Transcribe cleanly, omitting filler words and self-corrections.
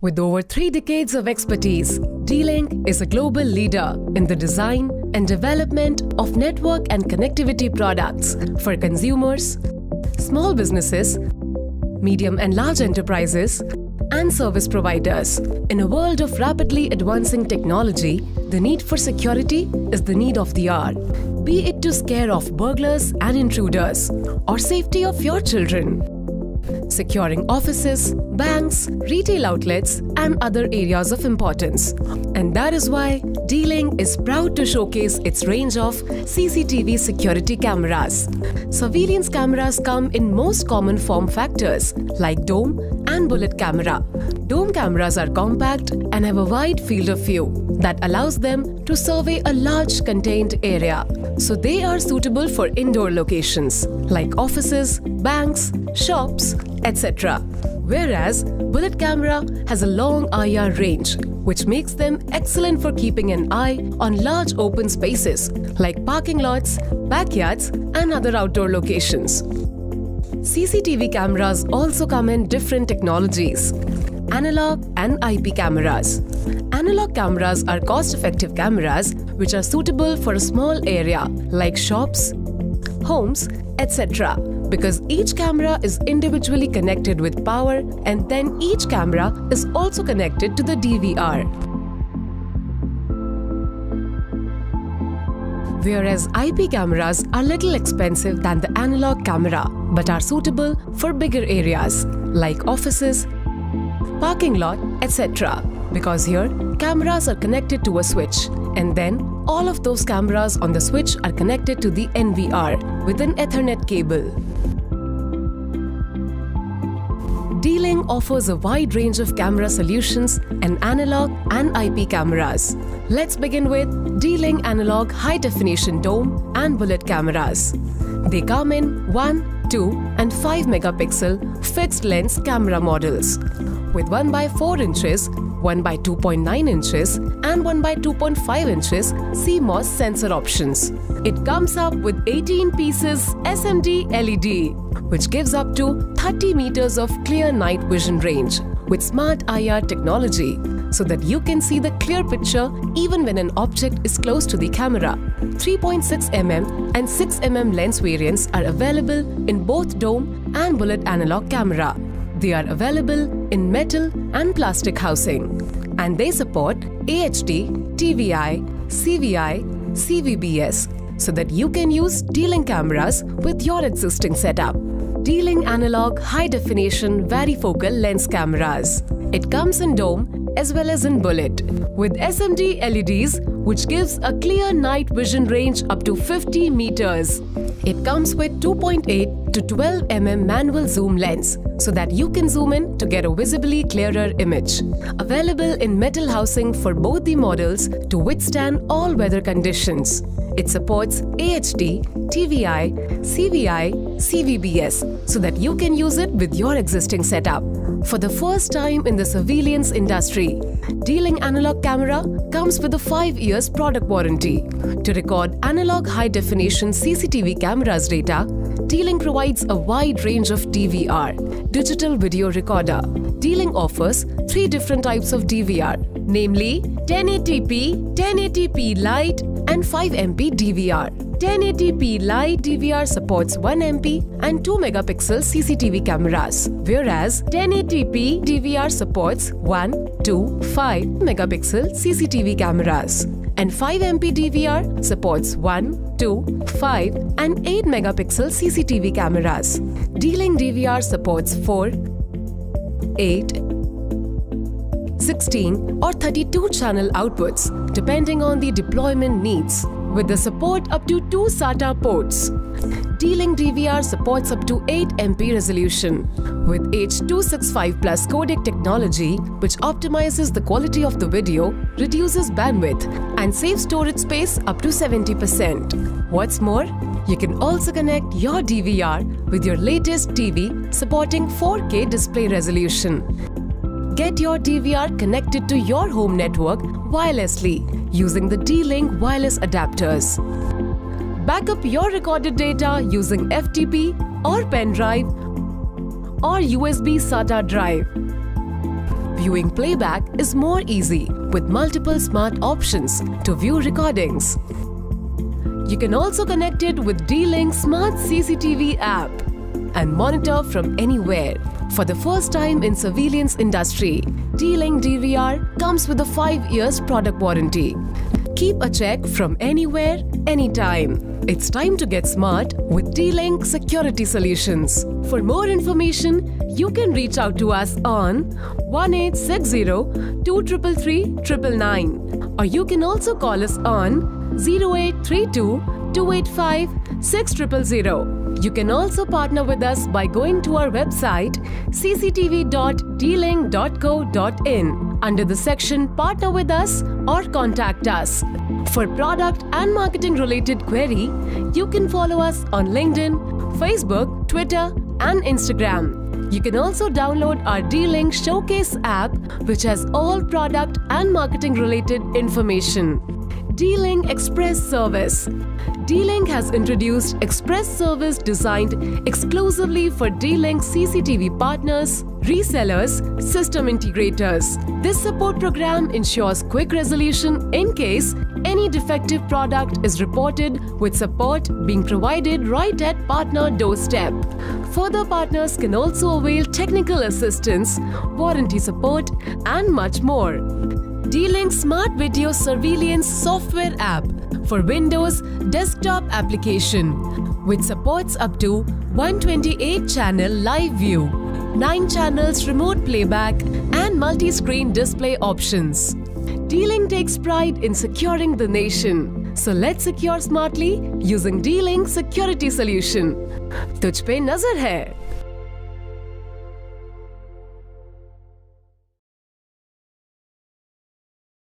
With over 3 decades of expertise, D-Link is a global leader in the design and development of network and connectivity products for consumers, small businesses, medium and large enterprises, and service providers. In a world of rapidly advancing technology, the need for security is the need of the hour, be it to scare off burglars and intruders or safety of your children. Securing offices, banks, retail outlets, and other areas of importance. And that is why D-Link is proud to showcase its range of CCTV security cameras. Surveillance cameras come in most common form factors like dome and bullet camera. Dome cameras are compact and have a wide field of view that allows them to survey a large contained area. So they are suitable for indoor locations like offices, banks, shops, etc. Whereas bullet camera has a long IR range, which makes them excellent for keeping an eye on large open spaces like parking lots, backyards, and other outdoor locations. CCTV cameras also come in different technologies: analog and IP cameras. Analog cameras are cost-effective cameras which are suitable for a small area like shops, homes, etc. because each camera is individually connected with power, and then each camera is also connected to the DVR. Whereas IP cameras are little expensive than the analog camera but are suitable for bigger areas like offices, parking lot, etc. because here cameras are connected to a switch, and then all of those cameras on the switch are connected to the NVR with an Ethernet cable. D-Link offers a wide range of camera solutions and analog and IP cameras. Let's begin with D-Link analog high-definition dome and bullet cameras. They come in 1, 2 and 5 megapixel fixed lens camera models with 1 by 4 inches, 1 by 2.9 inches and 1 by 2.5 inches CMOS sensor options. It comes up with 18 pieces SMD LED, which gives up to 30 meters of clear night vision range with smart IR technology so that you can see the clear picture even when an object is close to the camera. 3.6 mm and 6 mm lens variants are available in both dome and bullet analog camera. They are available in metal and plastic housing, and they support AHD, TVI, CVI, CVBS so that you can use D-Link cameras with your existing setup. D-Link analog high-definition varifocal lens cameras. It comes in dome as well as in bullet with SMD LEDs, which gives a clear night vision range up to 50 meters. It comes with 2.8 to 12 mm manual zoom lens so that you can zoom in to get a visibly clearer image. Available in metal housing for both the models to withstand all weather conditions. It supports AHD, TVI, CVI, CVBS so that you can use it with your existing setup. For the first time in the surveillance industry, D-Link analog camera comes with a 5 years product warranty. To record analog high-definition CCTV cameras data, D-Link provides a wide range of DVR, digital video recorder. D-Link offers 3 different types of DVR, namely 1080p, 1080p Lite, and 5MP DVR. 1080p Lite DVR supports 1MP and 2 megapixel CCTV cameras, whereas 1080p DVR supports 1, 2, 5 megapixel CCTV cameras. And 5MP DVR supports 1, 2, 5 and 8 megapixel CCTV cameras. D-Link DVR supports 4, 8, 16 or 32 channel outputs depending on the deployment needs, with the support up to 2 SATA ports. D-Link DVR supports up to 8MP resolution with H.265 Plus codec technology, which optimizes the quality of the video, reduces bandwidth and saves storage space up to 70%. What's more, you can also connect your DVR with your latest TV supporting 4K display resolution. Get your DVR connected to your home network wirelessly using the D-Link wireless adapters. Backup your recorded data using FTP or pen drive or USB SATA drive. Viewing playback is more easy with multiple smart options to view recordings. You can also connect it with D-Link Smart CCTV app and monitor from anywhere. For the first time in surveillance industry, D-Link DVR comes with a 5 years product warranty. Keep a check from anywhere, anytime. It's time to get smart with D-Link Security Solutions. For more information, you can reach out to us on 1860-233-999, or you can also call us on 0832-285-6000. You can also partner with us by going to our website cctv.dlink.co.in under the section Partner with Us or Contact Us. For product and marketing related query, you can follow us on LinkedIn, Facebook, Twitter and Instagram. You can also download our D-Link Showcase app, which has all product and marketing related information. D-Link Express Service. D-Link has introduced Express Service designed exclusively for D-Link CCTV partners, resellers, system integrators. This support program ensures quick resolution in case any defective product is reported, with support being provided right at partner doorstep. Further partners can also avail technical assistance, warranty support and much more. D-Link Smart Video Surveillance Software app for Windows desktop application, which supports up to 128 channel live view, 9 channels remote playback and multi-screen display options. D-Link takes pride in securing the nation. So let's secure smartly using D-Link Security Solution. तुझ पे नजर है.